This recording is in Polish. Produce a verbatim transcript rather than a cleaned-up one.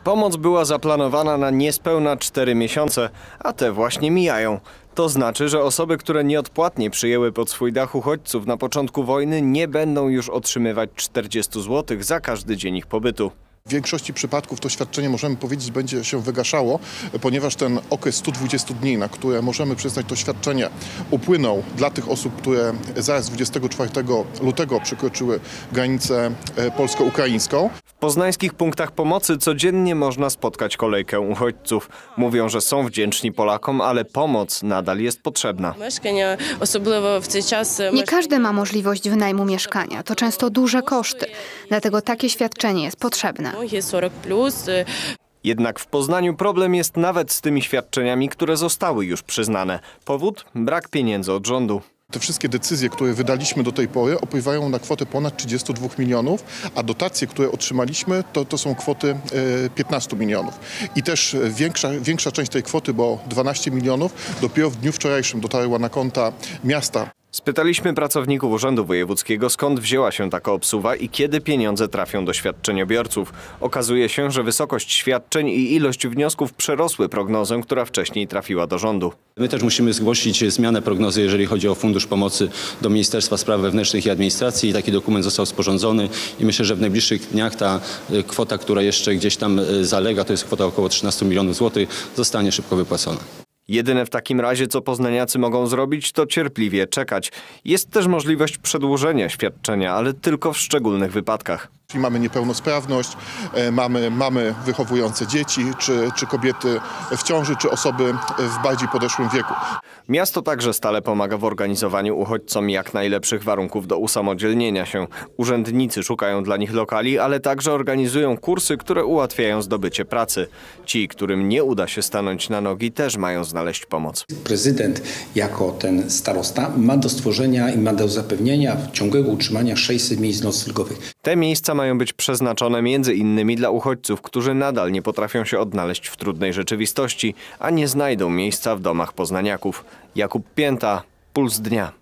Pomoc była zaplanowana na niespełna cztery miesiące, a te właśnie mijają. To znaczy, że osoby, które nieodpłatnie przyjęły pod swój dach uchodźców na początku wojny, nie będą już otrzymywać czterdziestu złotych za każdy dzień ich pobytu. W większości przypadków to świadczenie, możemy powiedzieć, będzie się wygaszało, ponieważ ten okres stu dwudziestu dni, na które możemy przyznać to świadczenie, upłynął dla tych osób, które zaraz dwudziestego czwartego lutego przekroczyły granicę polsko-ukraińską. W poznańskich punktach pomocy codziennie można spotkać kolejkę uchodźców. Mówią, że są wdzięczni Polakom, ale pomoc nadal jest potrzebna. Nie każdy ma możliwość wynajmu mieszkania. To często duże koszty. Dlatego takie świadczenie jest potrzebne. Jednak w Poznaniu problem jest nawet z tymi świadczeniami, które zostały już przyznane. Powód? Brak pieniędzy od rządu. Te wszystkie decyzje, które wydaliśmy do tej pory, opływają na kwotę ponad trzydziestu dwóch milionów, a dotacje, które otrzymaliśmy, to, to są kwoty piętnastu milionów. I też większa, większa część tej kwoty, bo dwanaście milionów, dopiero w dniu wczorajszym dotarła na konta miasta. Spytaliśmy pracowników Urzędu Wojewódzkiego, skąd wzięła się taka obsuwa i kiedy pieniądze trafią do świadczeniobiorców. Okazuje się, że wysokość świadczeń i ilość wniosków przerosły prognozę, która wcześniej trafiła do rządu. My też musimy zgłosić zmianę prognozy, jeżeli chodzi o Fundusz Pomocy do Ministerstwa Spraw Wewnętrznych i Administracji. I taki dokument został sporządzony i myślę, że w najbliższych dniach ta kwota, która jeszcze gdzieś tam zalega, to jest kwota około trzynastu milionów złotych, zostanie szybko wypłacona. Jedyne w takim razie, co poznaniacy mogą zrobić, to cierpliwie czekać. Jest też możliwość przedłużenia świadczenia, ale tylko w szczególnych wypadkach. Czyli mamy niepełnosprawność, mamy mamy wychowujące dzieci, czy, czy kobiety w ciąży, czy osoby w bardziej podeszłym wieku. Miasto także stale pomaga w organizowaniu uchodźcom jak najlepszych warunków do usamodzielnienia się. Urzędnicy szukają dla nich lokali, ale także organizują kursy, które ułatwiają zdobycie pracy. Ci, którym nie uda się stanąć na nogi, też mają znaleźć pomoc. Prezydent jako ten starosta ma do stworzenia i ma do zapewnienia ciągłego utrzymania sześciuset miejsc noclegowych. Te miejsca mają być przeznaczone między innymi dla uchodźców, którzy nadal nie potrafią się odnaleźć w trudnej rzeczywistości, a nie znajdą miejsca w domach poznaniaków. Jakub Pięta, Puls Dnia.